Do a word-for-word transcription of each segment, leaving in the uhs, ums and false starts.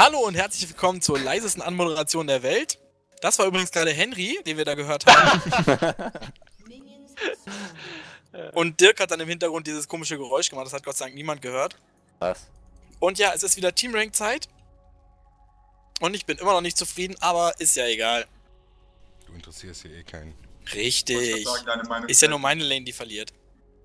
Hallo und herzlich willkommen zur leisesten Anmoderation der Welt. Das war übrigens gerade Henry, den wir da gehört haben. Und Dirk hat dann im Hintergrund dieses komische Geräusch gemacht, das hat Gott sei Dank niemand gehört. Was? Und ja, es ist wieder Teamrank-Zeit. Und ich bin immer noch nicht zufrieden, aber ist ja egal. Du interessierst hier eh keinen. Richtig. Sagen, deine Meinung Ist ja nur meine Lane, die verliert.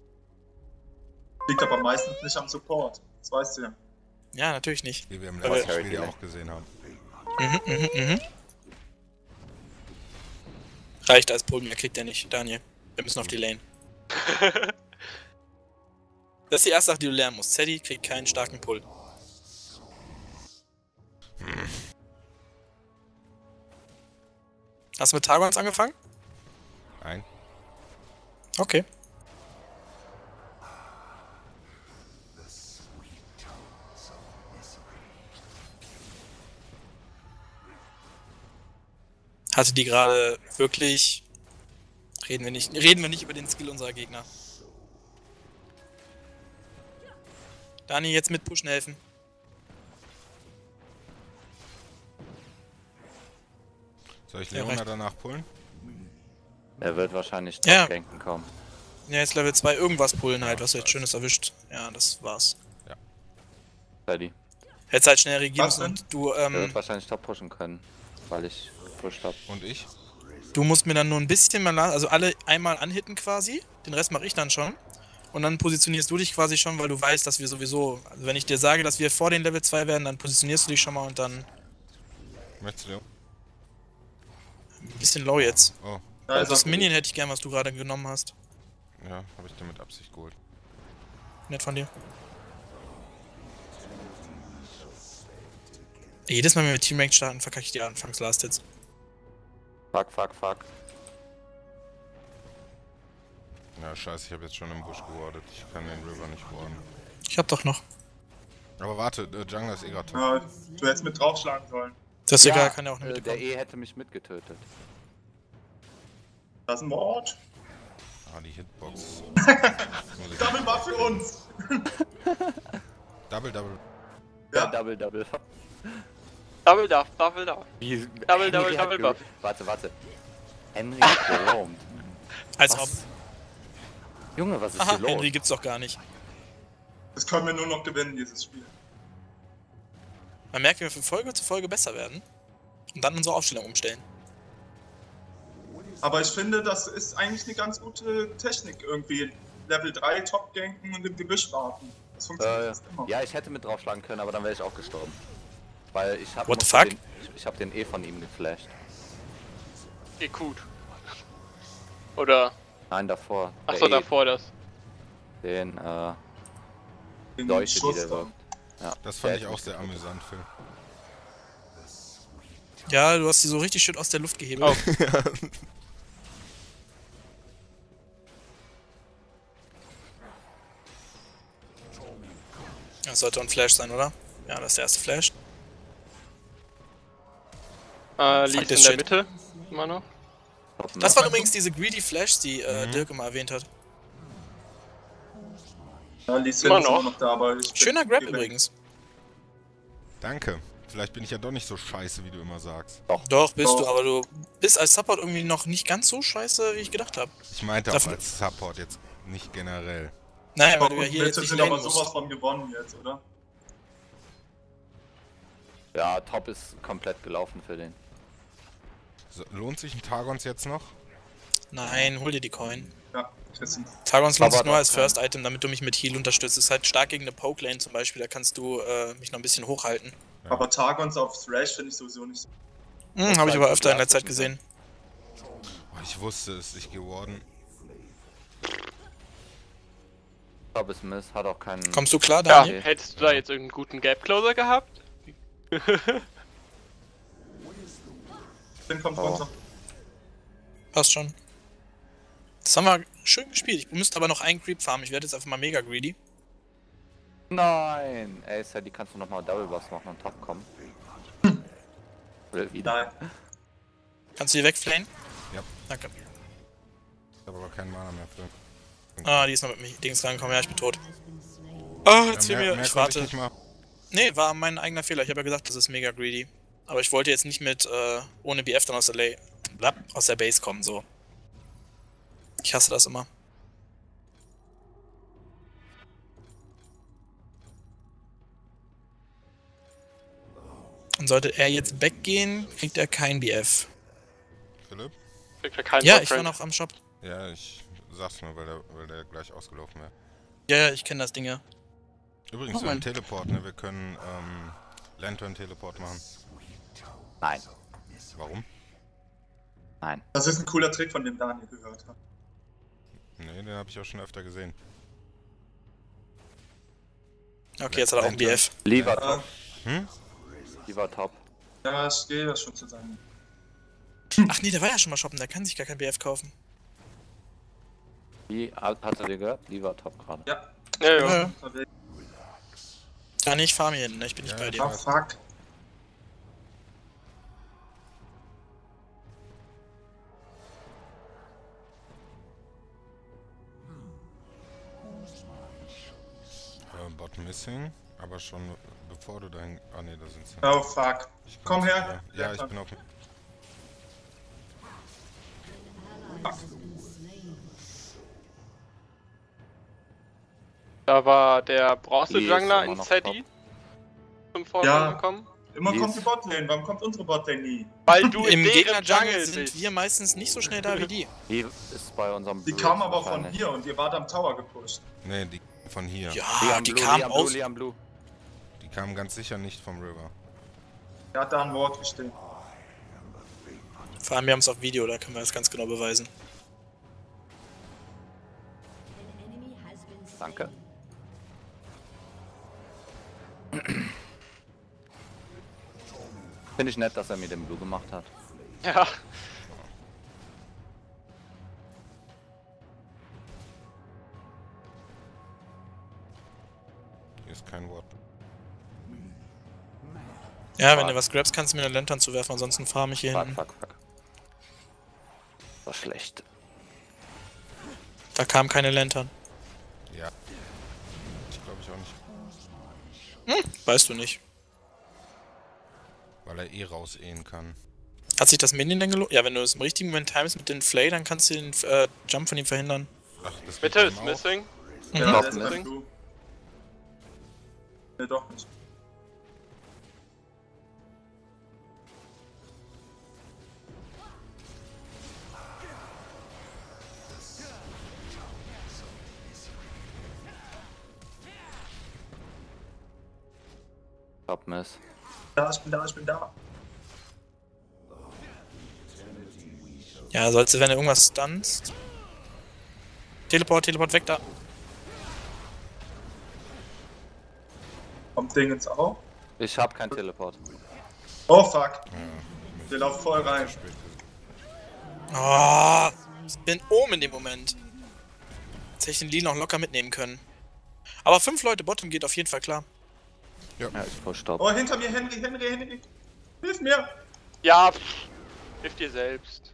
Liegt aber meistens nicht am Support. Das weißt du ja. Ja, natürlich nicht. Wie wir im Aber- letzten Spiel ja auch gesehen haben. Mhm, mhm, mhm. Reicht als Pull, mehr kriegt er nicht, Daniel. Wir müssen auf die Lane. Das ist die erste Sache, die du lernen musst. Zeddy kriegt keinen starken Pull. Hast du mit Targons angefangen? Nein. Okay. Hatte die gerade wirklich... Reden wir nicht, reden wir nicht über den Skill unserer Gegner. Dani, jetzt mit pushen helfen. Soll ich Ja, Leona reicht. danach pullen? Er wird wahrscheinlich Ja. Top-Ganken kommen. Ja, jetzt Level zwei irgendwas pullen halt, was du jetzt Schönes erwischt. Ja, das war's. Teddy. Hättest halt schnell reagieren Was müssen denn? und du, Er ähm, wird wahrscheinlich Top pushen können, weil ich gepusht hab. Und ich? du musst mir dann nur ein bisschen mal, la- also alle einmal anhitten quasi, den Rest mache ich dann schon. Und dann positionierst du dich quasi schon, weil du weißt, dass wir sowieso, also wenn ich dir sage, dass wir vor den Level zwei werden, dann positionierst du dich schon mal und dann Möchtest du? ein bisschen low jetzt. Oh, Da Also ist das er. Minion hätte ich gern, was du gerade genommen hast. ja, habe ich dir mit Absicht geholt. Nett von dir. Jedes Mal, wenn wir Teamrank starten, verkacke ich die Anfangs-Last Hits. Fuck, fuck, fuck. Ja, scheiße, ich habe jetzt schon im Busch gewartet. Ich kann den River nicht warden. Ich hab doch noch. Aber warte, der Jungler ist eh gerade tot. Ja, du hättest mit draufschlagen sollen. Das ist egal, kann ja auch nicht äh, der mitkommen. E hätte mich mitgetötet. Das ist ein Mord. Ah, die Hitbox. Double Buff für uns. Double, double. Ja, Ja, Double, Double. Double Duff, Double Duff. Wie, Double, Henry double, hat double ge- buff. Warte, warte. Henry ist geroamt. Als Was? ob. Junge, was ist Aha, hier los? Henry gibt's doch gar nicht. das können wir nur noch gewinnen, dieses Spiel. Man merkt, wie wir von Folge zu Folge besser werden. Und dann unsere Aufstellung umstellen. Aber ich finde, das ist eigentlich eine ganz gute Technik irgendwie. Level drei Top-Ganken und im Gebüsch warten. Das funktioniert Äh, fast immer. ja, ich hätte mit draufschlagen können, aber dann wäre ich auch gestorben. Weil ich hab, What the musste fuck? Den, ich, ich hab den E von ihm geflasht. Eh gut. Oder. Nein, davor. Achso, Der E, davor das. Den, äh, Den Dolche, die Schuss der da. wirkt. Ja, Das fand der ich ist auch nicht sehr gut. amüsant, Phil. Ja, du hast sie so richtig schön aus der Luft gehebelt. Oh. Das sollte ein Flash sein, oder? Ja, das ist der erste Flash. Äh, Fuck Lee ist in this der shit. Mitte. Immer noch. Das waren übrigens diese Greedy Flashs, die äh, Dirk immer erwähnt hat. Ja, Lee Sin Immer ist immer noch. noch da, aber ich bin Schöner Grab gewinnt. übrigens. Danke. Vielleicht bin ich ja doch nicht so scheiße, wie du immer sagst. Doch, bist Doch. du, aber du bist als Support irgendwie noch nicht ganz so scheiße, wie ich gedacht habe. Ich meinte auch Dafür- als Support, jetzt nicht generell. Nein, weil Aber du ja hier jetzt Witze nicht sind lanen aber sowas musst. von gewonnen jetzt, oder? Ja, Top ist komplett gelaufen für den. So, lohnt sich ein Targons jetzt noch? Nein, hol dir die Coin. Ja, Christian. Targons lohnt sich Aber nur doch, als ja. First Item, damit du mich mit Heal unterstützt. Ist halt stark gegen eine Poke Lane zum Beispiel, da kannst du äh, mich noch ein bisschen hochhalten. Ja. Aber Targons auf Thrash finde ich sowieso nicht so. Hm, habe ich aber öfter in der Zeit gesehen. Oh, ich wusste es, ich geworden. Top ist Miss, hat auch keinen... Kommst du klar, Ja, Daniel? hättest du da jetzt irgendeinen guten Gap Closer gehabt? Den kommt Oh. runter. Passt schon. Das haben wir schön gespielt. Ich müsste aber noch einen Creep farmen. Ich werde jetzt einfach mal mega greedy. Nein! Ey, Sadie, kannst du nochmal Double Buffs machen und Top kommen? Will wieder. Nein. Kannst du die wegflayen? Ja. Danke. Ich habe aber keinen Mana mehr für. Ah, die ist noch mit mir Dings rangekommen. Ja, ich bin tot. Ah, jetzt Ja, fehlt mehr, mir. mehr Ich konnte warte. nicht mal. Nee, war mein eigener Fehler. Ich habe ja gesagt, das ist mega greedy. Aber ich wollte jetzt nicht mit äh, ohne B F dann aus der, Lay Blab, aus der Base kommen, so. Ich hasse das immer. Und sollte er jetzt weggehen, kriegt er kein B F. Philipp? Kriegt er keinen Ja, ich Bockfriend. war noch am Shop. Ja, ich sag's nur, weil der, weil der gleich ausgelaufen wäre. Ja, ja, ich kenne das Ding ja. Übrigens, Oh, wir haben Mann. Teleport, ne? Wir können ähm, Lantern-Teleport machen. Nein, Warum? nein. Das ist ein cooler Trick, von dem Daniel gehört hat. Ne, den habe ich auch schon öfter gesehen. Okay, jetzt hat er auch ein B F. Lieber Ja, top, Hm? lieber top. ja, ich gehe das schon zu sagen. Ach nee, der war ja schon mal shoppen, der kann sich gar kein B F kaufen. Wie, hat hat er dir gehört? Lieber top gerade. Ja, Ja, ja. Ja, unterwegs. ja nicht fahr mir hin, ne? Ich bin nicht Ja, bei Oh dir. fuck. Äh, Bot missing, aber schon bevor du dahin... Ah ne, da sind sie. Oh fuck. Ich bin Komm auf- her. Ja, ja, ich bin auf... Da war der Die ist Bronze-Jungler immer in noch Z top. D zum Vorgang Ja. gekommen. Immer Die kommt ist- die Botlane. Warum kommt unsere Botlane nie? Weil du in Im deren Gegner-Jungle Jungle sind bist. wir meistens nicht so schnell da wie die. Die ist bei unserem Die Blue kam aber von wahrscheinlich. hier und ihr wart am Tower gepusht. Ne, die von hier. Lee Ja, am die Blue, kamen Lee am Blue, aus... Lee am Blue. Die kamen ganz sicher nicht vom River. Er hat da ein Wort gestehen. Vor allem, wir haben es auf Video, da können wir das ganz genau beweisen. Danke. Finde ich nett, dass er mir den Blue gemacht hat. Ja. Hier ist kein Wort. Ja, wenn du was grabst, kannst du mir eine Lantern zuwerfen, ansonsten farm ich hier Fuck, hinten. fuck, fuck. Das war schlecht. Da kam keine Lantern. Ja. Ich glaube ich auch nicht. Hm, weißt du nicht. Weil er eh rausehen kann. Hat sich das Minion denn gelohnt? Ja, wenn du es im richtigen Moment timest mit den Flay, dann kannst du den äh, Jump von ihm verhindern. Ach, das geht Mitte bei ihm ist auch. missing. Mhm. Ja, Top, der ist ne? beim Blue. Ne, doch nicht. Top Miss. Da, ich bin da, ich bin da. Ja, sollst du, wenn du irgendwas stunst. Teleport, Teleport, weg da. Kommt Dingens auch. Ich hab kein Teleport. Oh fuck. Der läuft voll rein. Spät. Oh, ich bin oben in dem Moment. Jetzt hätte ich den Lee noch locker mitnehmen können. Aber fünf Leute Bottom geht auf jeden Fall klar. Ja, ich push top. Oh, hinter mir, Henry, Henry, Henry. Hilf mir. Ja, pff. Hilf dir selbst.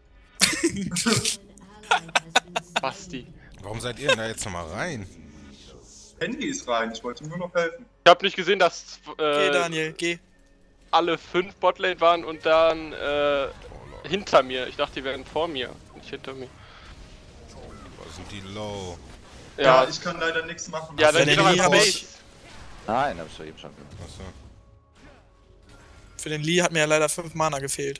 Basti. Warum seid ihr denn da jetzt nochmal rein? Henry ist rein, ich wollte ihm nur noch helfen. Ich hab nicht gesehen, dass Geh, äh, Daniel, geh. alle fünf Botlane waren und dann äh, hinter mir. Ich dachte, die wären vor mir, nicht hinter mir. Boah, sind die low? Ja, Ja, ich kann leider nichts machen. ja, dann Wenn geh er doch nie einfach raus- Base. Nein, hab ich doch eben schon gemacht. Achso. Für den Lee hat mir ja leider fünf Mana gefehlt.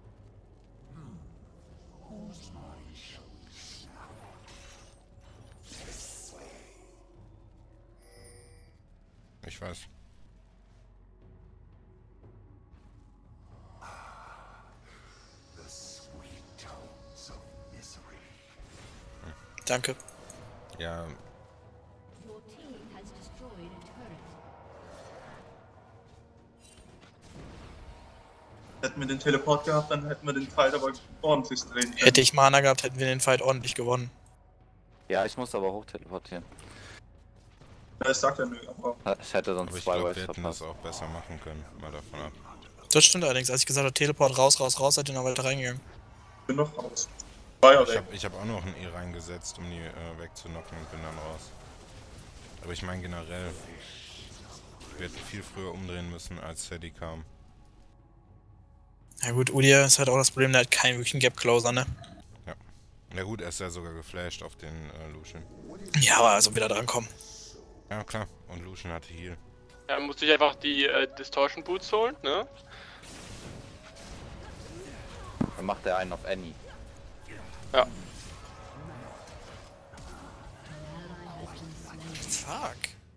Ich weiß. Danke. Ja, Your team has destroyed a turret. Hätten wir den Teleport gehabt, dann hätten wir den Fight aber ordentlich drehen können. Hätte ich Mana gehabt, hätten wir den Fight ordentlich gewonnen. Ja, ich muss aber hoch teleportieren. Ja, ich sag ja nö, aber Ich hätte sonst aber ich zwei glaube, Waves wir hätten das verpasst. auch besser machen können. Mal davon ab. Das stimmt allerdings. Als ich gesagt habe, Teleport raus, raus, raus, seid ihr noch weiter reingegangen. ich bin noch raus. Feuer Ich weg. habe ich hab auch noch ein E reingesetzt, um die äh, wegzunocken und bin dann raus. Aber ich meine generell. Wir hätten viel früher umdrehen müssen, als Sadie kam. Ja gut, Udia ist halt auch das Problem, der hat keinen wirklichen Gap-Closer, ne? Ja. Na gut, er ist ja sogar geflasht auf den äh, Lucian. Ja, aber also wieder drankommen. Ja klar, und Lucian hatte Heal. Ja, musste ich einfach die äh, Distortion Boots holen, ne? Dann macht er einen auf Annie. Ja. Fuck.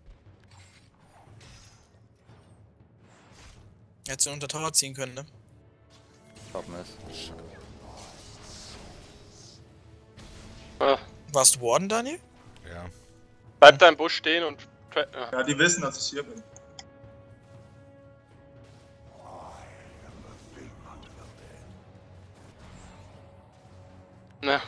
Hättest du unter Tower ziehen können, ne? Top Miss. Ah. Warst du Warden, Daniel? Ja. Bleib da im Busch stehen und... Ja. Ja, die wissen, dass ich hier bin. Ne.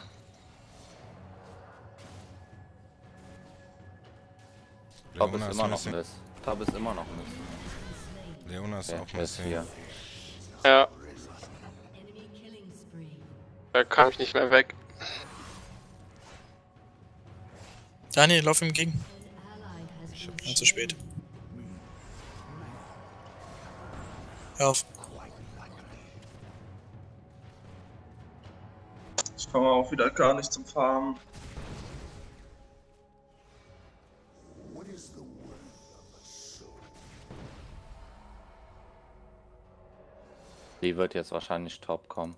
Top Leona ist ist immer noch missing. Miss. Top ist immer noch Miss. Leona ist Ja, auch der ist missing. hier. Ja, Enemy killing spree. da kam ich nicht mehr weg. Daniel, lauf ihm entgegen. An ally has been Ja, zu spät. Hör auf. Ich komme auch wieder gar nicht zum Farmen. Die wird jetzt wahrscheinlich Top kommen.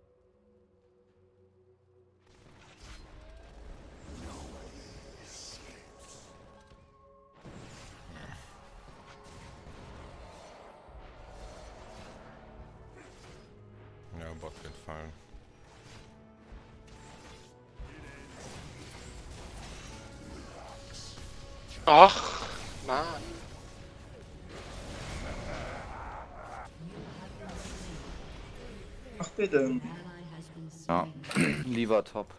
Ja, Bot wird fallen. Ach, Mann. Ach bitte. ally has been Ja, slain. lieber Top.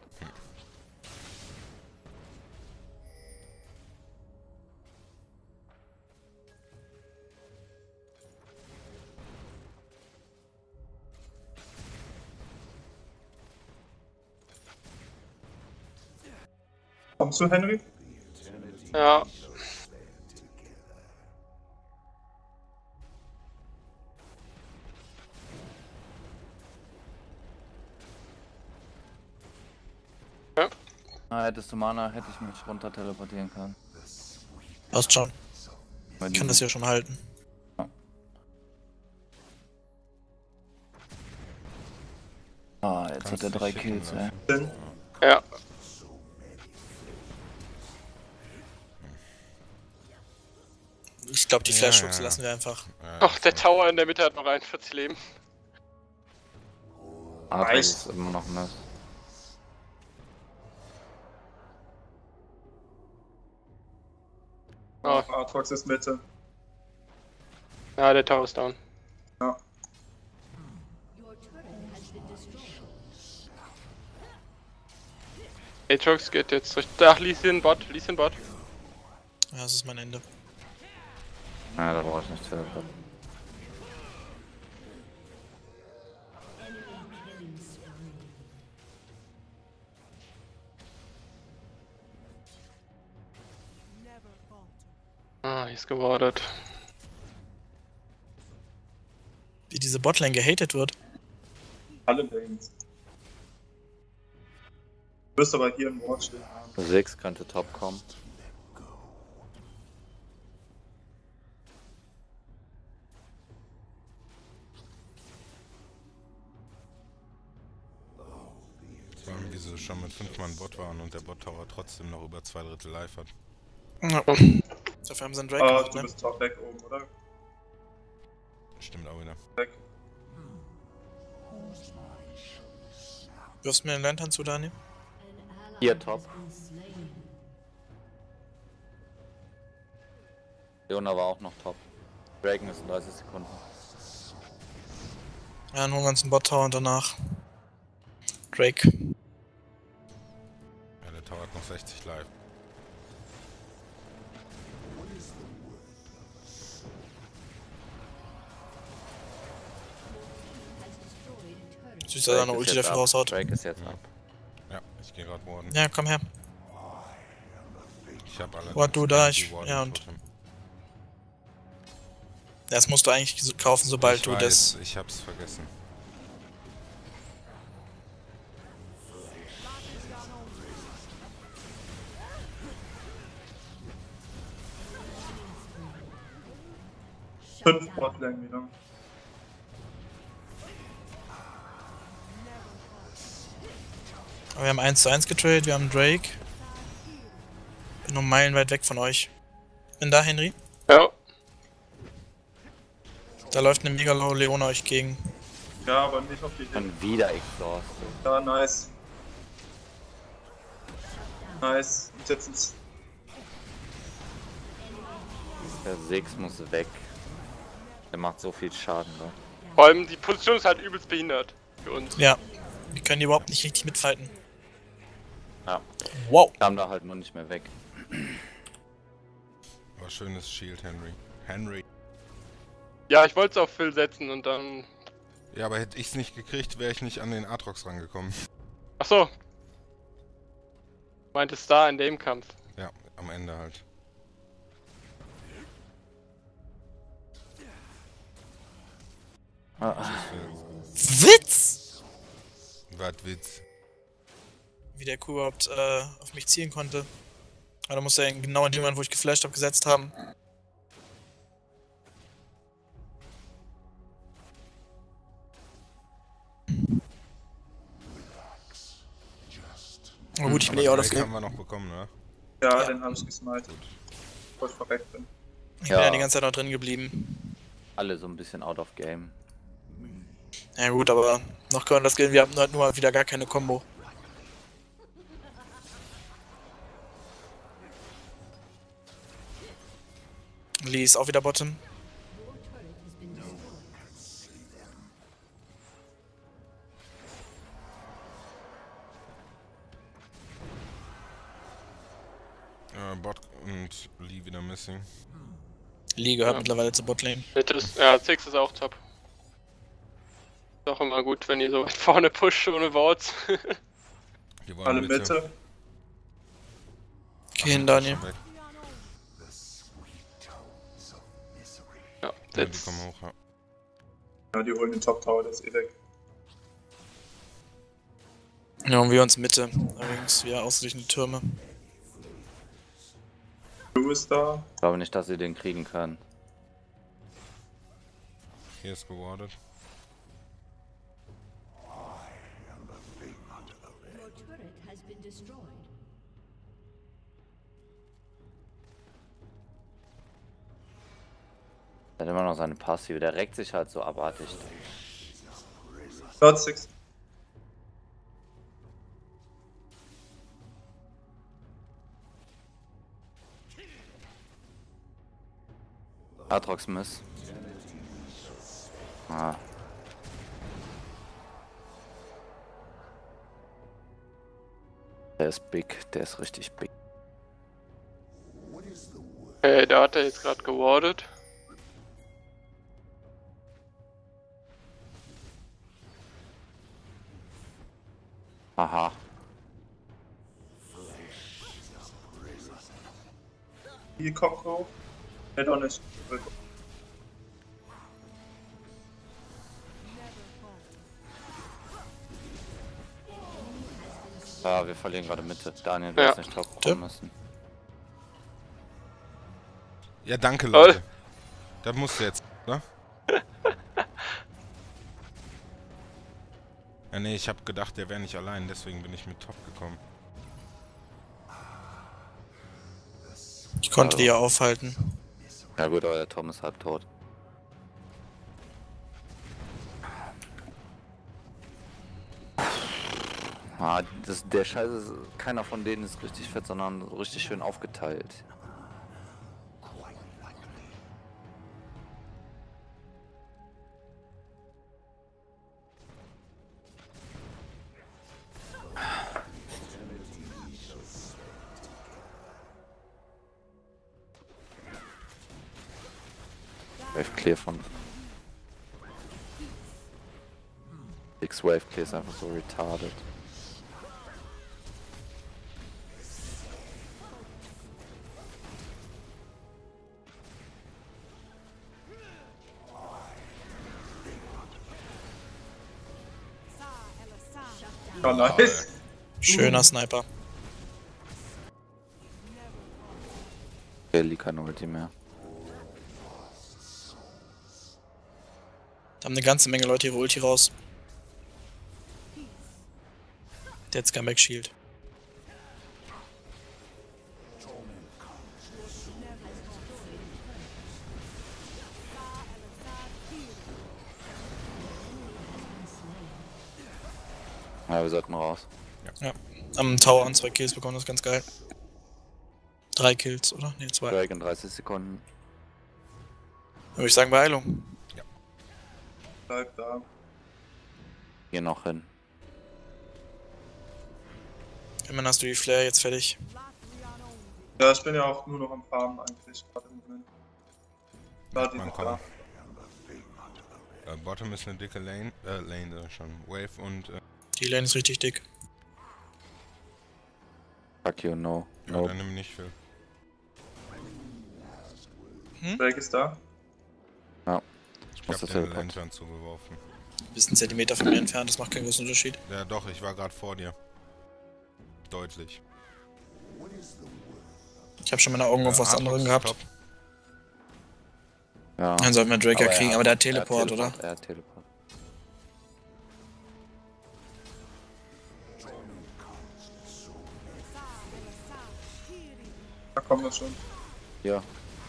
Kommst du, Henry? Ja. Ah, hättest du Mana, hätte ich mich runter teleportieren können. Passt schon. Weil Ich kann die- das ja schon halten. Ah, jetzt Kannst hat er dich drei schicken Kills, ey. lassen. Denn Ja. Ich glaube, die Ja, Flash-Hooks ja. lassen wir einfach. Ja, Ach, der das Tower in der Mitte hat noch einundvierzig Leben. Arthur Nice. ist immer noch Miss. Ah. Artrox ist Mitte. Ja, der Tower ist down. Your turret has been destroyed. Aatrox geht jetzt richtig. Ach, Lee Sin Bot, Lee Sin Bot. Ja, das ist mein Ende. Ja, da brauche ich nicht teleportieren. Enemy killing spree. Ah, hier ist gewardet. Wie diese Botlane gehatet wird. Alle Lanes. Du wirst aber hier im Ward stehen haben. sechs könnte Top kommen. Vor allem, wie sie schon mit fünf Mann Bot waren und der Bot-Tower trotzdem noch über zwei Drittel live hat. Ja. Dafür haben sie einen Drake Ah, gemacht, du ne? bist top weg oben, oder? Stimmt auch wieder. Weg. Wirfst mir den Lantern zu, Daniel? An ally Hier, has top. been slain. Leona war auch noch Top. Dragon ist in dreißig Sekunden. Ja, dann holen wir uns einen Bot-Tower und danach Drake. Ja, der Tower hat noch sechzig live. Has destroyed a turret. Süß, dass er eine Drake ist Ulti jetzt dafür ab. raushaut. Drake ist jetzt ab. Ja, ich gehe gerade Warden. Ja, komm her. Ich habe alle. Wart du da, ich- ja, und- Das musst du eigentlich so kaufen, sobald ich du weiß, das... ich hab's vergessen. Fünf Botlane wieder. Wir haben eins zu eins getradet, wir haben Drake. Bin nur meilenweit weg von euch. Bin da, Henry? Ja. Da läuft eine Megalow Leona euch gegen. Ja, aber nicht auf die Idee. Und wieder exhausted. Ja, nice. Nice. Und jetzt ins. Der Six muss weg. Der macht so viel Schaden, ne? Vor allem die Position ist halt übelst behindert für uns. Ja. Wir können die überhaupt nicht richtig mitfighten. Ja. Wow. Kam da halt nur nicht mehr weg. Aber schönes Shield, Henry. Henry. Ja, ich wollte es auf Phil setzen und dann... Ja, aber hätte ich's nicht gekriegt, wäre ich nicht an den Aatrox rangekommen. Achso. Meintest da in dem Kampf. Ja, am Ende halt. Ah, Witz! Was Witz. Wie der Kuh überhaupt äh, auf mich zielen konnte. Aber da muss er genau in dem Moment, wo ich geflasht habe, gesetzt haben. Na gut, ich bin eh out of Drake game. haben wir noch bekommen, ne? Ja, Ja. den hab ich gesmited. Bevor ich verreckt bin. Ich Ja. bin ja die ganze Zeit noch drin geblieben. alle so ein bisschen out of game. Ja gut, aber noch können wir das gehen. Wir haben halt nur mal wieder gar keine Combo. Lee ist auch wieder Bottom. Äh, Bot und Lee wieder missing. Lee gehört Ja. mittlerweile zur Botlane. Mitte ist, ja, Six ist auch top. Ist auch immer gut, wenn ihr so weit vorne pusht ohne Wards. Die wollen Alle Mitte. Geh hin, Daniel. Schon weg. Ja, Ja, die jetzt. kommen hoch, ja. Ja, die holen den Top Tower, der ist eh weg. Ja, und wir uns Mitte. Allerdings wir ausgeglichene Türme. Blue ist da. Ich glaube nicht, dass sie den kriegen können. Hier ist gewardet. Your turret has been destroyed. Er hat immer noch seine Passive. Der reckt sich halt so abartig. Dort Six. Aatrox Miss. Ah. Der ist big. Der ist richtig big. Okay, da hat er jetzt gerade gewardet. Aha. Hier kommt hoch. Ne, doch nicht. Ja, wir verlieren gerade Mitte. Daniel, du Ja. hast nicht top Tim? kommen müssen. Ja, danke, Lol. Leute. Das musst du jetzt, ne? Ja, nee, ich hab gedacht, der wäre nicht allein, deswegen bin ich mit Top gekommen. Ich konnte die ja aufhalten. Ja gut, aber der Tom ist halb tot. Ah, das, der Scheiße, ist, keiner von denen ist richtig fett, sondern so richtig schön aufgeteilt. Wave Clear von... X Wave Clear ist einfach so retarded. Ja, nice. Schöner Sniper. Der liegt keine Ulti mehr. Da haben eine ganze Menge Leute ihre Ulti raus. Der hat Scumbag Shield. Ja, wir sollten raus. Ja. Am Tower an zwei Kills bekommen, das ist ganz geil. Drei Kills, oder? Ne, zwei. Drake in dreißig Sekunden. Dann würde ich sagen Beeilung. Bleib da. Hier noch hin. Immerhin hast du die Flare jetzt fertig. Ja, ich bin ja auch nur noch am Farmen eigentlich, gerade im Moment. Da, die Man sind kommt. da. Äh, Bottom ist eine dicke Lane, äh, Lane äh, schon. Wave und, äh, Die Lane ist richtig dick. Fuck you, no. ja, No. dann nimm nicht viel. Drake ist da. Ich Ich muss hab das dir eine Teleport. Lantern zugeworfen. Bist einen Zentimeter von mir entfernt, das macht keinen großen Unterschied. Ja doch, ich war gerade vor dir. Deutlich. Ich habe schon meine Augen auf was Äh, anderem Aatrox gehabt. top. Ja. Dann sollten wir Drake ja er kriegen, hat- aber der hat er Teleport, oder? Er hat Teleport. Da kommen wir schon. Ja.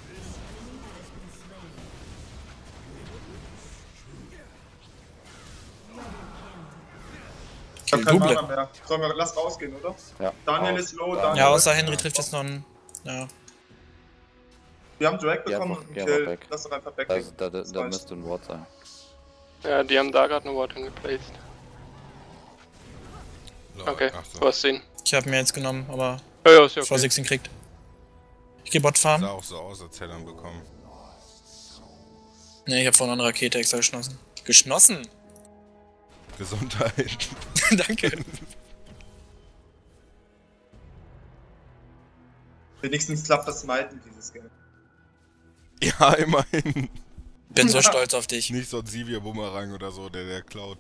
Ich hab Kill keinen Double. Mana mehr. Sollen wir, lass rausgehen, oder? Ja. Daniel raus. ist low, Daniel. Daniel. Ja, außer Henry trifft jetzt noch einen. Ja. Wir haben Drake Geh bekommen einfach- und einen geh einfach Kill. weg. Lass doch einfach weg. Also, da, da, Das da reicht. müsste ein Ward sein. Ja, die haben da gerade eine Ward hingeplaced. Lol, Okay, ach so. du hast ihn. Ich habe mir jetzt genommen, aber Ja, ja, ist ja bevor okay. Six ihn kriegt. Ich geh Bot farmen. Sah auch so aus, als hätte er ihn bekommen. Ne, ich habe vorhin eine Rakete extra geschlossen. Geschnossen? Gesundheit. Danke. Wenigstens klappt das Smiten dieses Game. Ja, immerhin. Bin so stolz auf dich. Nicht so ein Sivir Bumerang oder so, der der klaut.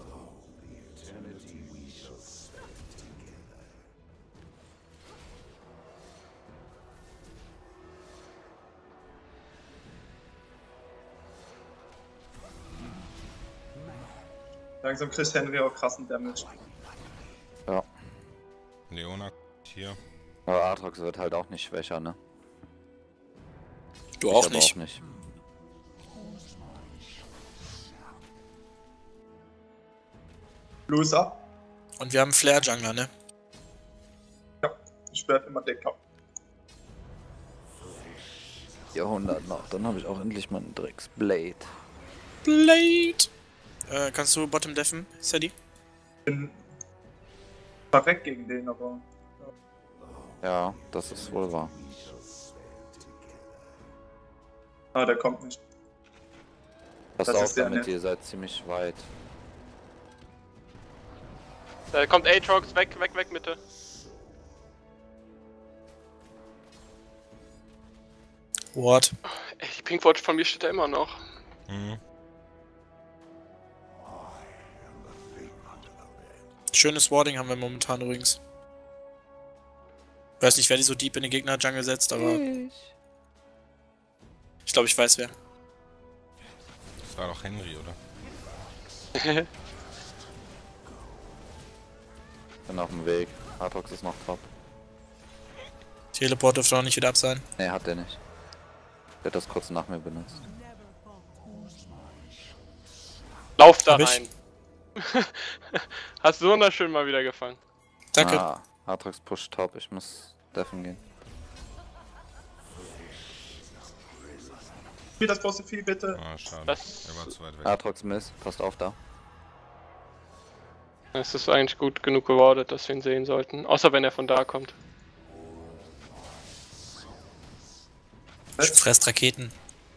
Langsam kriegt Henry auch krassen Damage. Ja. Leona hier. Aber Aatrox wird halt auch nicht schwächer, ne? Du Ich auch aber nicht. Auch nicht. Blue ist ab. Und wir haben Flare Jungler, ne? Ja, ich werde immer dicker. Jahrhundert noch. Dann habe ich auch endlich mal einen Drecksblade. Blade! Äh, kannst du Bottom deffen, Sadie? Bin verreckt gegen den, aber. Ja, das ist wohl wahr. Ah, der kommt nicht. Passt Das auf ist der damit, nett. ihr seid ziemlich weit. Da kommt Aatrox, weg, weg, weg, Mitte. What? Ey, die Pinkwatch von mir steht da immer noch. Mhm. Schönes Warding haben wir momentan übrigens. Weiß nicht, wer die so deep in den Gegner-Jungle setzt, aber. Ich glaube, ich weiß wer. Das war doch Henry, oder? Bin auf dem Weg. Aatrox ist noch top. Teleport dürfte noch nicht wieder ab sein. Ne, hat der nicht. Der hat das kurz nach mir benutzt. Lauf da Hab ich. rein. Hast du wunderschön mal wieder gefangen. Danke. Ah, Aatrox push top. Ich muss deffen gehen. Spiel das große Vieh bitte. Ah, schade. Das- Er war zu weit weg. Aatrox Miss. Passt auf da. Es ist eigentlich gut genug gewordet, dass wir ihn sehen sollten. Außer wenn er von da kommt. Fresst Raketen.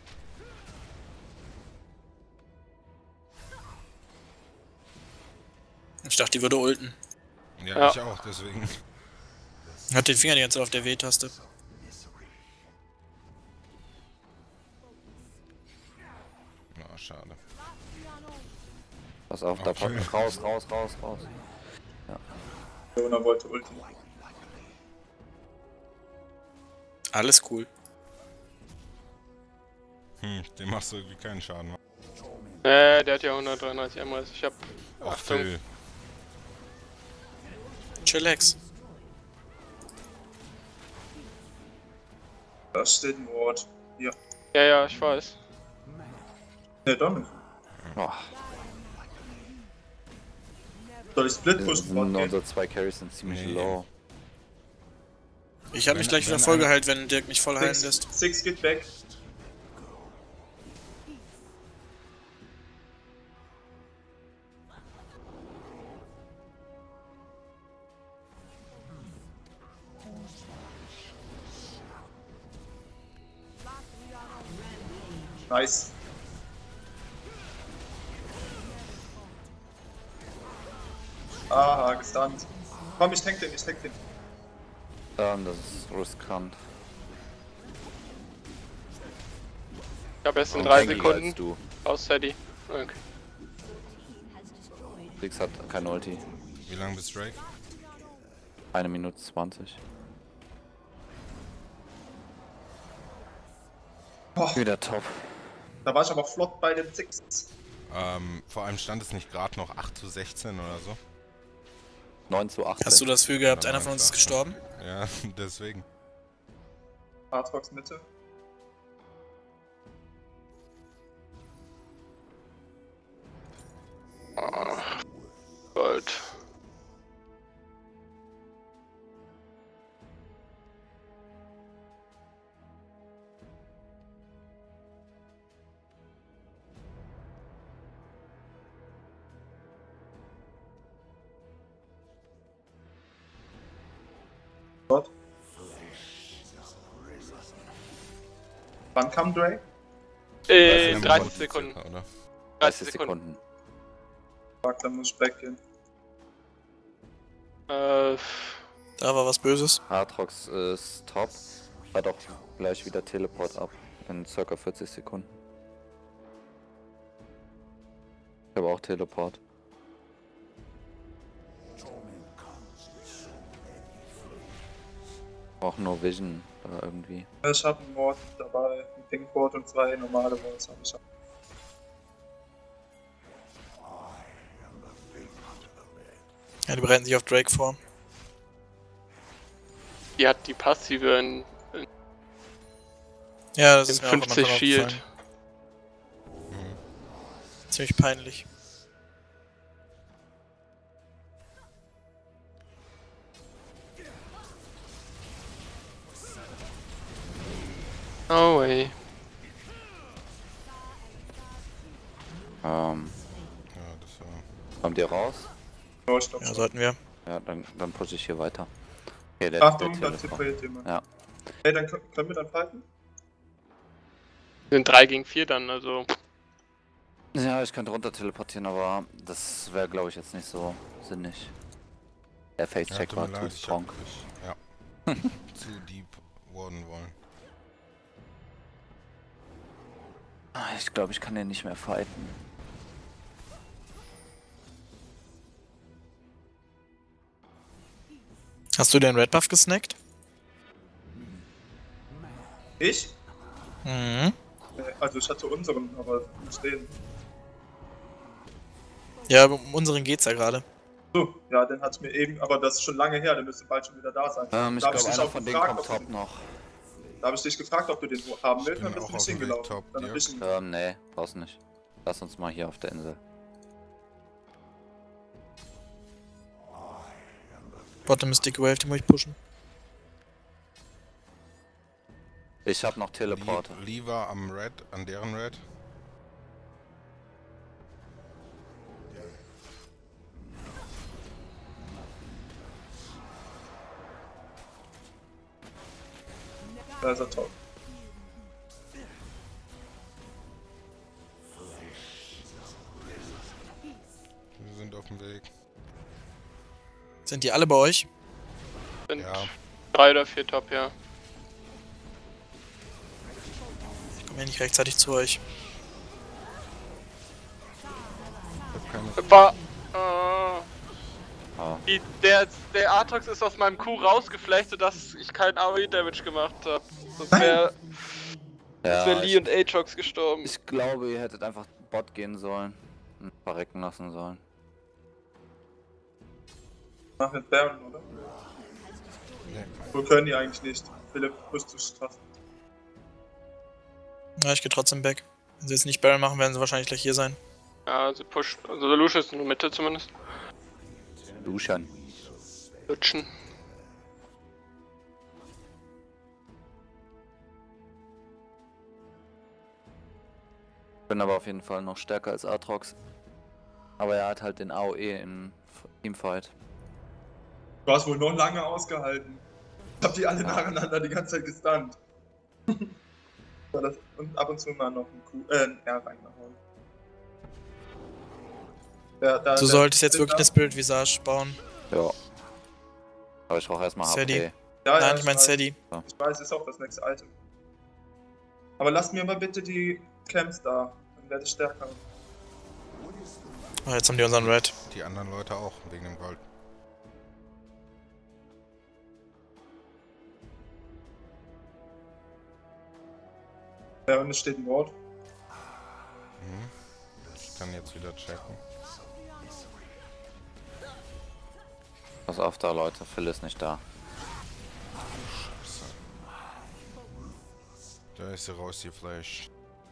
Ich dachte, die würde ulten. Ja, Ja. ich auch, deswegen. Hat den Finger die ganze Zeit auf der W-Taste. Ah, schade. Pass auf, da Okay. pack raus, raus, raus, raus. Ja. Leona wollte Ulti. Alles cool. Hm, dem machst du irgendwie keinen Schaden. wa? Äh, der hat ja hundertdreiunddreißig M S. Ich hab Ach, Achtung. Phil. Chillax. Da steht ein Ward. Hier. Ja, ja, ich weiß. Ne, doch nicht. Oh, Soll ich Split pushen? Ward gehen? unsere zwei Carries sind ziemlich Nee. low. Ich hab mich Wenn- gleich wieder wenn voll einer- geheilt, wenn Dirk mich voll heilen Six, lässt. Six geht weg. Nice. Aha, gestunt. Komm, ich tank den, ich tank den. Ähm, das ist riskant. Ich hab erst in Und drei tankiger Sekunden als du. aus Sadie. Okay. Has destroyed. Six hat keine Ulti. Wie lange bist Drake? Eine Minute zwanzig. Oh, Wieder top. da war ich aber flott bei dem Six. Ähm, vor allem stand es nicht gerade noch acht zu sechzehn oder so. neun zu achtzehn. Hast du das Gefühl gehabt, Oder einer von uns ist neun zu achtzehn. gestorben? Ja, deswegen. Hardbox Mitte. Gold. Gott. Wann kam Drake? Äh, Ja, dreißig Monate Sekunden. circa, oder? dreißig Sekunden. Sekunden. Fuck, dann muss ich backgehen. Äh, Da war was Böses. Hardrox ist top. Hat auch gleich wieder Teleport ab. In circa vierzig Sekunden. Ich habe auch Teleport. Auch nur Vision da irgendwie. Ich hab einen Ward dabei, ein Pink Ward und zwei normale Wards hab ich. Ja, die bereiten sich auf Drake vor. die hat die passive in, in Ja, das in ist mir auch am fünfzig Anfang Shield. aufgefallen. Ziemlich peinlich. Oh ey. Ähm, Ja, das war. kommt ihr raus? Oh, ich glaub Ja, schon. sollten wir. Ja, dann, dann pushe ich hier weiter. Okay, der, Achtung, der da Teleport. tippelt jemand. Ja. Hey, dann können können wir dann fighten? Sind drei gegen vier dann, also. Ja, ich könnte runter teleportieren, aber das wäre, glaube ich, jetzt nicht so sinnig. Der Ja, Face-Check tut war mir too leid, ich strong. hab, ich, ja. zu deep worden wollen. Ah, Ich glaube, ich kann den nicht mehr fighten. Hast du den Red Buff gesnackt? Ich? Mhm. Äh, Also ich hatte unseren, aber nicht den. Ja, um unseren geht's ja gerade. So, ja, den hat's mir eben, aber das ist schon lange her, der müsste bald schon wieder da sein. Ähm, ich Da hab glaube, dich einer auch von denen gefragt, kommt ob du top den- noch. Da habe ich dich gefragt, ob du den haben willst, bin dann bist auch du nicht auf dem Weg hingelaufen. top, Dann hab ich ihn. Ähm, nee, brauchst nicht. Lass uns mal hier auf der Insel. Bottom ist dicke Wave, die muss ich pushen. Ich hab noch Teleporter. Lee, Lee war am Red, an deren Red. Da ist er top. Wir sind auf dem Weg. Sind die alle bei euch? Sind Ja. drei oder vier top, ja. Ich komme ja nicht rechtzeitig zu euch. Ich hab keine. War. Äh, Oh. Die, der, der Aatrox ist aus meinem Q rausgeflecht, sodass ich keinen A O E-Damage gemacht habe. Sonst wäre Ja, wär Lee ich, und Aatrox gestorben. ich glaube, ihr hättet einfach Bot gehen sollen. Und verrecken lassen sollen. Mach mit Baron, oder? Nee. So können die eigentlich nicht. Philipp, musst du schaffen. Ja, ich gehe trotzdem back. Wenn sie jetzt nicht Baron machen, werden sie wahrscheinlich gleich hier sein. Ja, sie pusht. Also der Lucian ist in der Mitte zumindest. Lucian. Lutschen. Bin aber auf jeden Fall noch stärker als Aatrox. Aber er hat halt den A O E im Teamfight. Du hast wohl noch lange ausgehalten. Ich hab die alle nacheinander die ganze Zeit gestunt. War das- Und ab und zu mal noch ein Q, äh, ein R reingehauen. Ja, da, Du der- solltest jetzt der- wirklich eine Spirit Visage bauen. Ja. Aber ich brauche erstmal H Sadie. P. Ja, Nein, ja, ich mein weiß. Sadie. Ich weiß, ist auch das nächste Item. Aber lasst mir mal bitte die Camps da, dann werde ich stärker. Oh, jetzt haben die unseren Red. Die anderen Leute auch, wegen dem Gold. Ja, und es steht ein Wort. Mhm. Ich kann jetzt wieder checken. Pass auf da, Leute. Phil ist nicht da. Scheiße. Da ist sie raus, die Flash.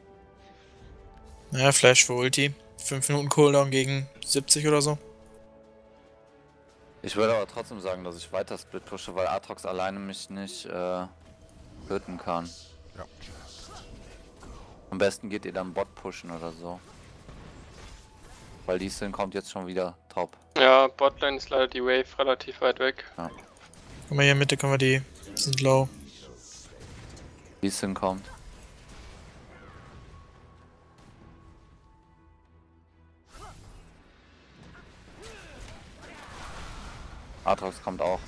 Ja, Flash für Ulti. fünf Minuten Cooldown gegen siebzig oder so. Ich würde aber trotzdem sagen, dass ich weiter Split pushe, weil Aatrox alleine mich nicht äh, töten kann. Ja. Am besten geht ihr dann Bot pushen oder so. Weil die Sin kommt jetzt schon wieder top. Ja, Botlane ist leider die Wave relativ weit weg. Guck mal, hier in Mitte können wir die. Die sind low. Die Sin kommt. Aatrox kommt auch.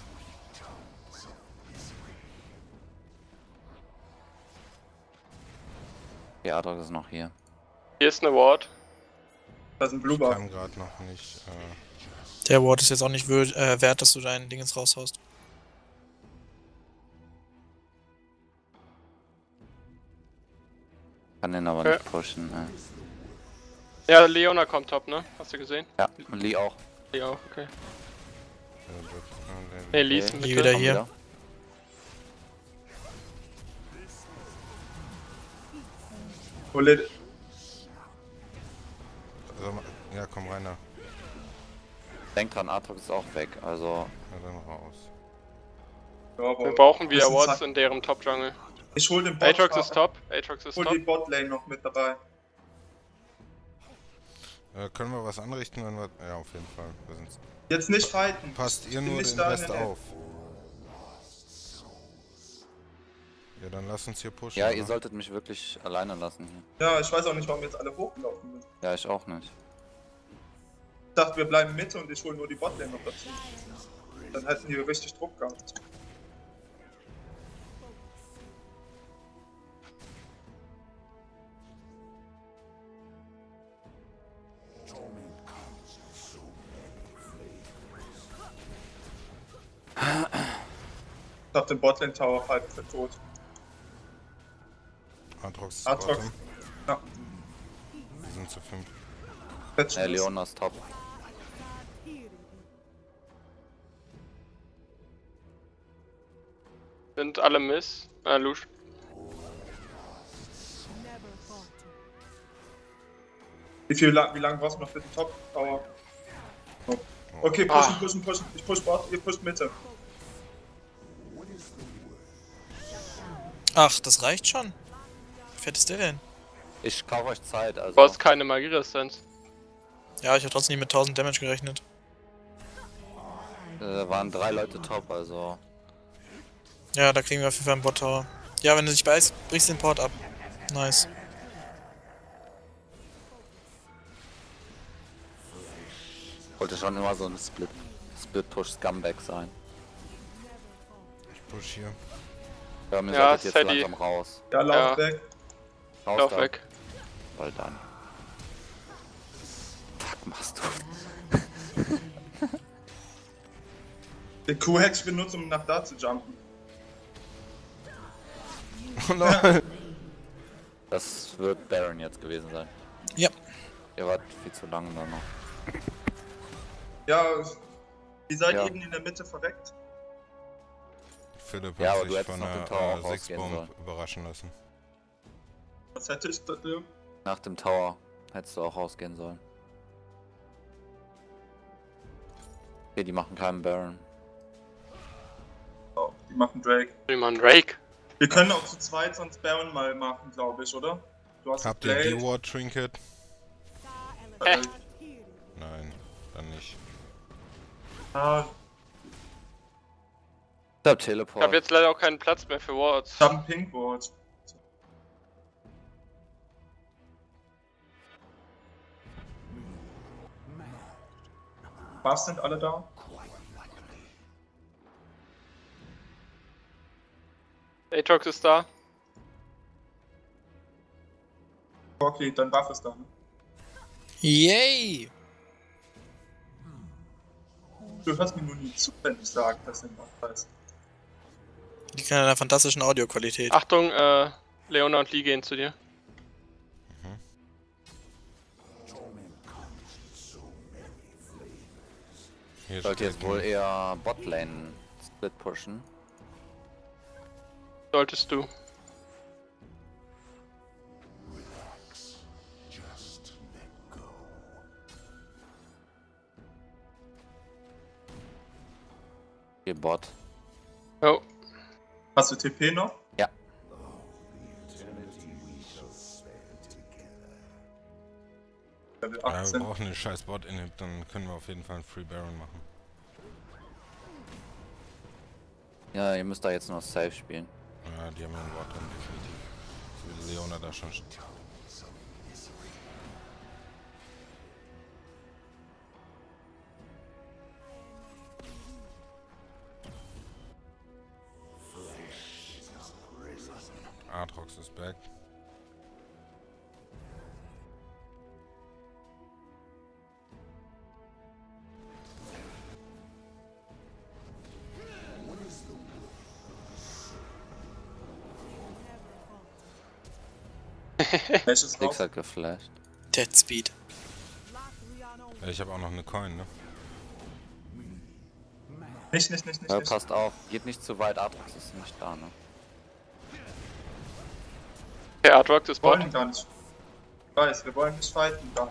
Die Aatrox ist noch hier. Hier ist eine Ward. Da ist ein Blue Ich Buff. kann gerade noch nicht. Äh, Der Ward ist jetzt auch nicht wür- äh, wert, dass du dein Ding jetzt raushaust. Kann den aber Okay. nicht pushen. Ne? Ja, Leona kommt top, ne? Hast du gesehen? Ja, und Lee auch. Ja, okay. äh, das- Ne, Lee ist Okay. in Lee Mitte. wieder Komm hier. wieder. Hol also, ja, komm rein da. Denk dran, Aatrox ist auch weg. Also, Na dann raus. Ja, aber Wir brauchen wieder müssen Wards zack- in deren Top-Jungle. Ich hol den Bot. Aatrox ist top. Aatrox ist Hol top. die Botlane noch mit dabei. Äh, können wir was anrichten, wenn wir. Ja, auf jeden Fall. Wir sind, Jetzt nicht fighten. passt ihr Bin nur nicht den da in Rest der Nähe. auf. Ja, dann lass uns hier pushen. ja, oder? ihr solltet mich wirklich alleine lassen hier. Ja, ich weiß auch nicht, warum jetzt alle hochgelaufen sind. Ja, ich auch nicht. Ich dachte, wir bleiben Mitte und ich hole nur die Botlane noch dazu. Dann hätten die richtig Druck gehabt. Ich hab den Botlane Tower halb für tot. Aatrox ist Aatrox. bottom. Ja, Wir sind zu fünf. jetzt Äh, Leona ist top. Sind alle Miss. Äh, Lush. Wie viel lang, wie lange brauchst du noch für den Top Tower? Oh. Okay, pushen, Ah. pushen, pushen. Ich push Bot, ihr pusht Mitte. Ach, das reicht schon. Wie fett ist der denn? Ich kaufe euch Zeit, also. Du hast keine Magieresistenz. Ja, ich habe trotzdem nicht mit tausend Damage gerechnet. Äh, waren drei Leute top, also. Ja, da kriegen wir auf jeden Fall einen Bot Tower. Ja, wenn du dich beißt, brichst du den Port ab. Nice. Wollte schon immer so ein Split, Split Push Scumbag sein. Ich push hier. Ja, mir Ja, solltet jetzt Sadie. langsam raus. Ja, lauf Ja. weg. Raus Lauf da. weg. Weil dann. Fuck, machst du. Den Q-Hex benutzt, um nach da zu jumpen. Oh lol. Das wird Baron jetzt gewesen sein. Ja. Ihr wart viel zu lange da noch. Ja, ihr seid Ja. eben in der Mitte verreckt. Philipp Ja, hat aber du sich hättest von nach dem der Tower äh, auch rausgehen Six-Bomb sollen. überraschen lassen. Was hätte ich da drin? Nach dem Tower hättest du auch rausgehen sollen. Okay, die machen keinen Baron. Oh, die machen Drake. Wie man Rake. Wir können auch zu zweit sonst Baron mal machen, glaube ich, oder? Du hast Habt ihr Blade. D-Ward Trinket? Äh, Nein, dann nicht. ah, Ich hab Ich Teleport. habe jetzt leider auch keinen Platz mehr für Wards. ich hab ein Pink Ward. Was sind alle da? Aatrox ist da. Okay, dein Buff ist da, ne? Yay! Du hörst mir nur nie zu, wenn ich sage, dass du den Buff hast. Die kann einer fantastischen Audioqualität. Achtung, äh, Leona und Lee gehen zu dir. Hier Ich sollte jetzt steht wohl ein- eher Botlane Split pushen. Solltest du. Hier Bot. Oh. Hast du T P noch? Ja. Level Ja, wir achtzehn. brauchen den scheiß Bot-Inhib, dann können wir auf jeden Fall einen Free Baron machen. Ja, ihr müsst da jetzt noch safe spielen. Ja, die haben ja ein Wort dann definitiv. So wie Leona da schon steht. Aatrox ist back. Welches Six raus? hat geflasht. Dead Speed. Ja, ich habe auch noch eine Coin, ne? Nicht, nicht, nicht, nicht. Ja, nicht. passt auf, geht nicht zu weit, Aatrox ist nicht da, ne? Der Aatrox ist Wir Bot. wollen gar nicht. Ich weiß, wir wollen nicht fighten, Daniel.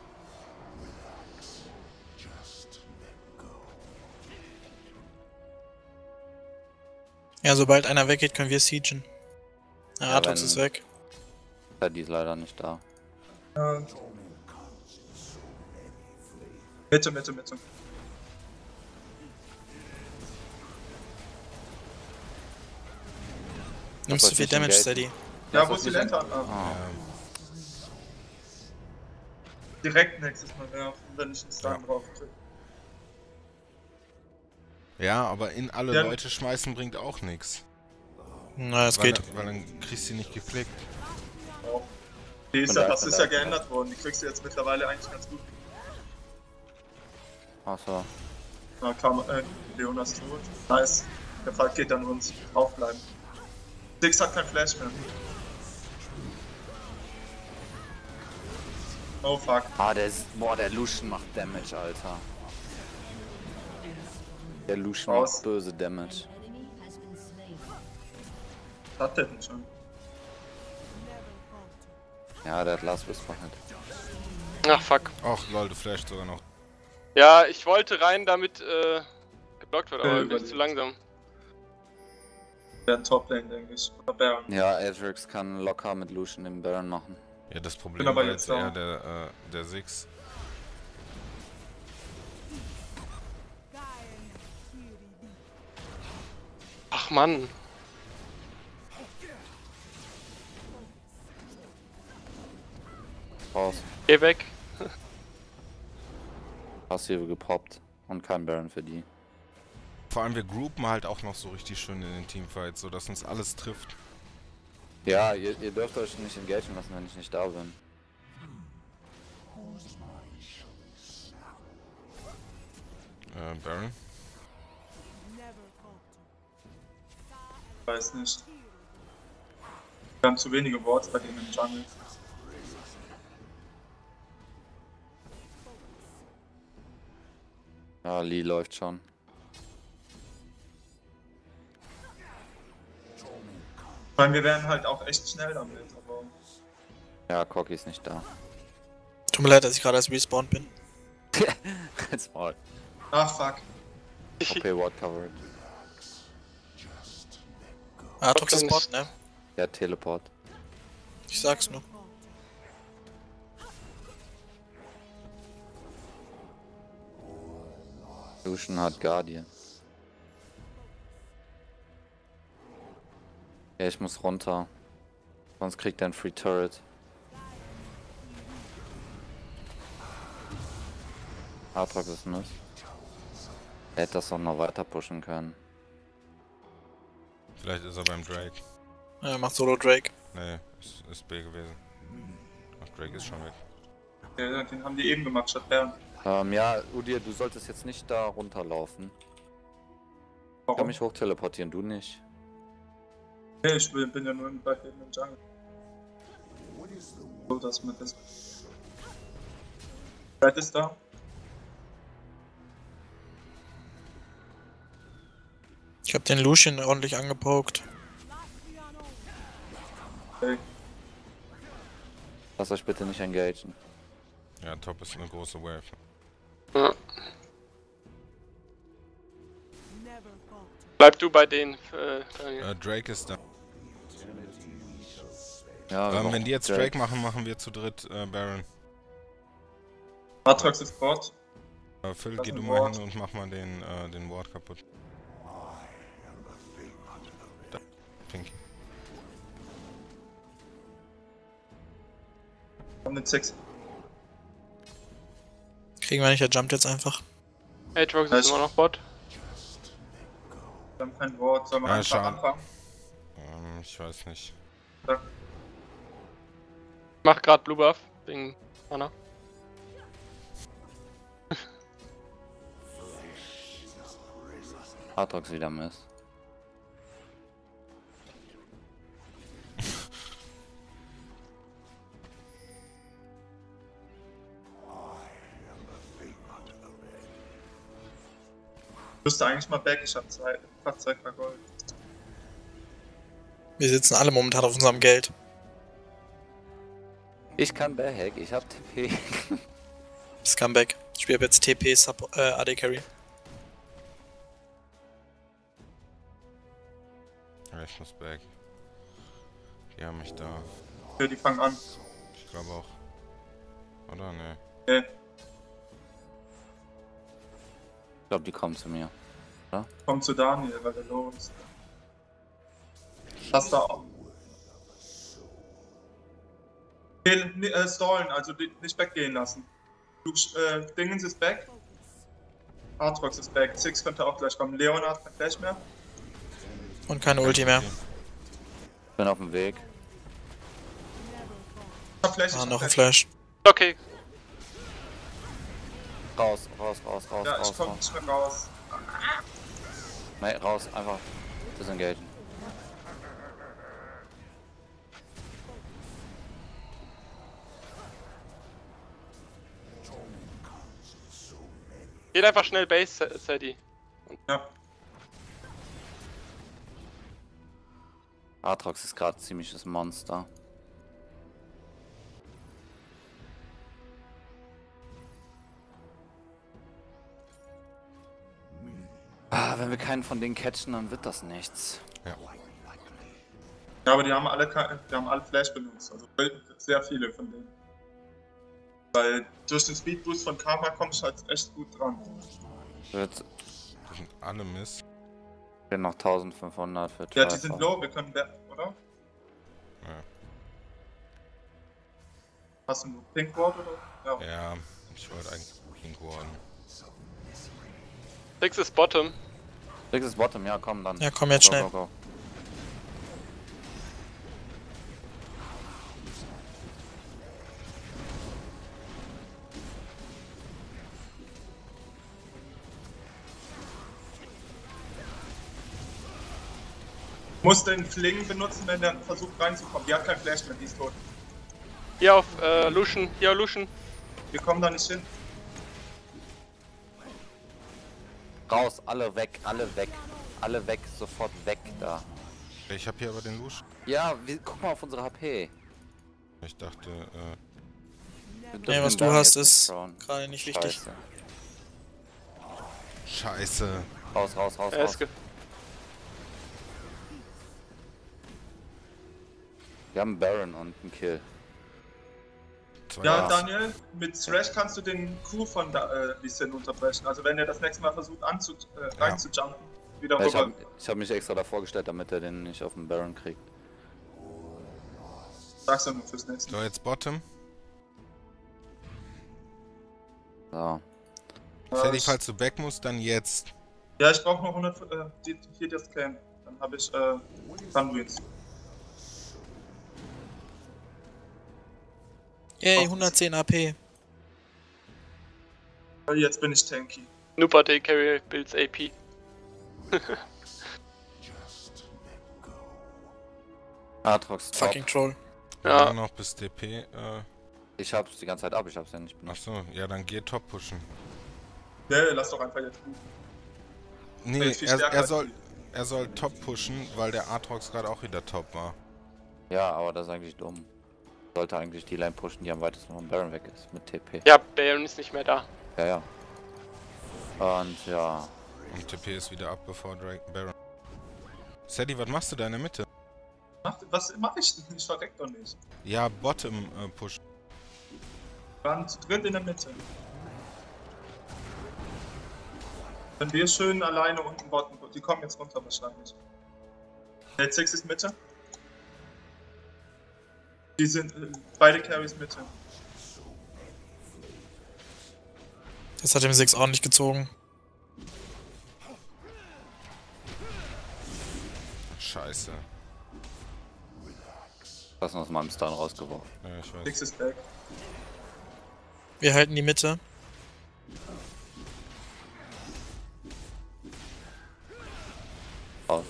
Ja, sobald einer weggeht, können wir siegen. Ja, Ja, Aatrox wenn- ist weg. Ja, die ist leider nicht da. Ja. Mitte, Mitte, Mitte. Nimmst soll du viel nicht Damage, engagen. Steady. Ja, Das wo ist ist die nicht ein- Lantern? Ah, Ah. Ähm, direkt nächstes Mal werfen, wenn ich einen Stun Ja. drauf krieg. ja, aber in alle Ja. Leute schmeißen bringt auch nichts. Na, es Weil, geht. weil dann kriegst du sie nicht geflickt. Die ist Bin ja, da, das bin ist da, ja bin da. geändert worden. Die kriegst du jetzt mittlerweile eigentlich ganz gut. Achso. Na, kam, äh, Leonas tot. Nice. Der Fall geht an uns. Aufbleiben. Six hat kein Flash mehr. Oh fuck. Ah, der ist. Boah, der Lucian macht Damage, Alter. Der Lucian Raus. macht böse Damage. Enemy has been slain. Hat der denn schon? Ja, der hat Last Whisper halt. Ach fuck. Ach lol, du flasht sogar noch. Ja, ich wollte rein, damit äh, geblockt wird, aber Äh, bin ich zu langsam. Der in Toplane, denke ich. Oder Baron. Ja, Aatrox kann locker mit Lucian den Baron machen. Ja, das Problem Bin aber war jetzt jetzt eher da. der, äh, der Six. Ach Mann. Raus. Geh weg. Passive gepoppt. Und kein Baron für die. Vor allem wir groupen halt auch noch so richtig schön in den Teamfights, sodass uns alles trifft. Ja, ihr, ihr dürft euch nicht engagieren lassen, wenn ich nicht da bin. Äh, Baron. Weiß nicht. Wir haben zu wenige Wards bei denen im Jungle. Ja, Lee läuft schon. Ich meine, wir wären halt auch echt schnell damit, aber... Ja, Corki ist nicht da. Tut mir leid, dass ich gerade erst respawned bin. Jetzt mal. Ach, fuck. Okay, Ward covered. Aatrox ist Bot, ne? Ja, Teleport. Ich sag's nur. Lucian hat Guardian. Ja, ich muss runter. Sonst kriegt er ein Free Turret. Aatrox ist Mist. Er hätte das auch noch weiter pushen können. Vielleicht ist er beim Drake. Ja, er macht Solo Drake. Nee, ist, ist B gewesen. Ach, Drake ist schon weg. Ja, den haben die eben gemacht, statt Bären. Ähm, ja, Udir, du solltest jetzt nicht da runterlaufen. Ich kann Warum? mich hoch teleportieren, du nicht. Nee, ich will, bin ja nur bei denen im Jungle. So, dass man das... Red ist da. Ich hab den Lucian ordentlich angepokt. Okay. Lasst euch bitte nicht engagen. Ja, Top ist eine große Wave. Ja. Bleib du bei denen, äh, Daniel. Äh, Drake ist da. Ja, Ähm, warum? wenn die jetzt Drake machen, machen wir zu dritt äh, Baron. Aatrox ist Bot. Äh, Phil, Das geh ist du ein mal Ward. hin und mach mal den, äh, den Ward kaputt. Da, Pinky. Haben den sechs. Kriegen wir nicht, er jumpt jetzt einfach. Aatrox Ja, ist ich- immer noch Bot. Wir haben kein Wort. Sollen wir Ja, einfach schade. anfangen? Ähm, ich weiß nicht. Ja. Mach grad Blue Buff wegen Mana. Aatrox wieder Mist. Ich müsste eigentlich mal back, ich hab Zeit, fast zwei Gold. Wir sitzen alle momentan auf unserem Geld. Ich kann Bearhack, ich hab T P. Scumbag. Ich spiele jetzt T P Sub äh, A D Carry. Ja, ich muss back. Die haben mich da. Ja, die fangen an. Ich glaube auch. Oder? Nee. Nee, Ich glaube, die kommen zu mir. komm zu Daniel, weil der low ist. Lass da auch. Nee, nee, äh, stallen, also die- nicht weggehen lassen. Du, äh, Dingens ist back. Aatrox ist back. Six könnte auch gleich kommen. Leonard kann gleich mehr. Und keine Ulti mehr. Ich bin auf dem Weg. Ich hab Flash. ich Ah, hab noch ein Flash. Flash. Okay, Raus, raus, raus, raus, Ja, ich raus, komm raus. nicht mehr raus. Nein, raus, einfach disengagen. geht einfach schnell Base, Sadie. Ja. Aatrox ist gerade ziemliches Monster. Ah, wenn wir keinen von denen catchen, dann wird das nichts. Ja. Ja, aber die haben alle, ke- die haben alle Flash benutzt. Also sehr viele von denen. Weil durch den Speedboost von Karma komme ich halt echt gut dran. Wird Die sind alle Mist. bin noch eintausendfünfhundert für Ja, die Trifer. sind low, wir können back, oder? Ja. Hast du ein Pink Ward oder? Ja. Ja, ich wollte eigentlich Pink Warden. Six ist Bottom. Six ist Bottom, ja komm dann. Ja, komm jetzt Go, schnell. go, go. Muss den Fling benutzen, wenn der versucht reinzukommen. Die hat kein Flash mehr, die ist tot. Hier auf äh, Luschen, hier auf Luschen. Wir kommen da nicht hin. Raus, alle weg, alle weg. Alle weg, sofort weg da. Ich habe hier aber den Lusch. Ja, wir, guck mal auf unsere H P. Ich dachte, äh, Wir Ja, dürfen was den du Baron hast, jetzt nicht ist throwen. gerade nicht wichtig. Scheiße. Scheiße. Raus, raus, raus, Er ist raus. ge Wir haben einen Baron und einen Kill. Zwei Ja, Jahre. Daniel, mit Thresh kannst du den Q von da, äh, Lee Sin unterbrechen. Also wenn er das nächste Mal versucht anzu, äh, Ja. reinzujumpen, wieder Ja, ich rüber. habe ich hab mich extra davor gestellt, damit er den nicht auf den Baron kriegt. Sag's ja nur fürs nächste Mal. So, jetzt Bottom. So. Sadie, Äh, falls du back musst, dann jetzt. Ja, ich brauche noch hundert, äh, die, hier das Claim. Dann habe ich äh, Sunwings. Yay, hundertzehn A P. Jetzt bin ich tanky. Nupa Day Carry Builds A P. Aatrox top. Fucking Troll. Ja. Nur noch bis D P. Äh, Ich hab's die ganze Zeit ab, ich hab's ja nicht benutzt. achso, ja, dann geh top pushen. Nee, lass doch einfach jetzt gut. Nee, Der ist viel er, stärker er, als soll, die. er soll top pushen, weil der Aatrox gerade auch wieder top war. Ja, aber das ist eigentlich dumm. Sollte eigentlich die Line pushen, die am weitesten vom Baron weg ist, mit T P. Ja, Baron ist nicht mehr da. Ja, ja. Und ja. Und T P ist wieder ab, bevor Drake Baron. Sadie, was machst du da in der Mitte? Mach, was mach ich denn? Ich verreck doch nicht. Ja, Bottom äh, push. Wir waren zu dritt in der Mitte. Wenn wir schön alleine unten botten, die kommen jetzt runter wahrscheinlich. Der sechs ist Mitte. Die sind äh, beide Carries Mitte. Das hat dem sechs ordentlich gezogen. Scheiße. Was aus meinem Stun rausgeworfen. Ja, ich weiß. sechs ist back. Wir halten die Mitte. Raus.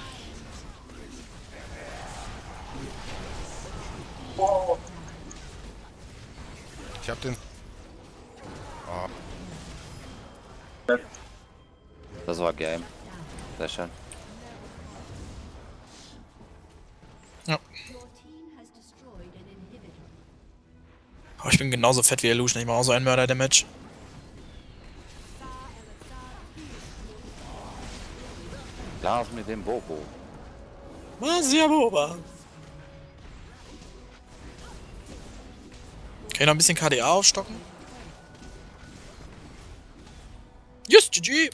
Wow. Ich hab den. Oh, Das war Game. Sehr schön. Ja. Your team has destroyed an inhibitor. Oh, ich bin genauso fett wie Illusion. Ich mache auch so einen Mörder-Damage. Blas mit dem Bobo. Was? Ja, Boba. Okay, noch ein bisschen K D A aufstocken. Yes, G G!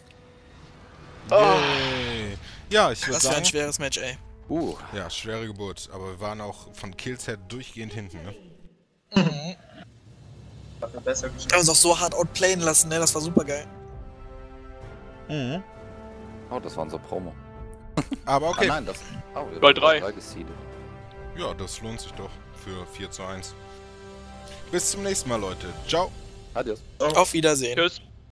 yay. Ja, ich würde Das wäre ein sagen. schweres Match, ey. Uh. Ja, schwere Geburt. Aber wir waren auch von Kills her durchgehend hinten, ne? Hat er besser Wir haben geschafft. uns auch so hart outplayen lassen, ne? Das war super geil. Mhm. Oh, das war unser Promo. Aber okay. Ah nein, das. Oh, wir Gold haben drei. geseedet. Ja, das lohnt sich doch für vier zu eins. Bis zum nächsten Mal, Leute. Ciao. Adios. Auf Wiedersehen. Tschüss.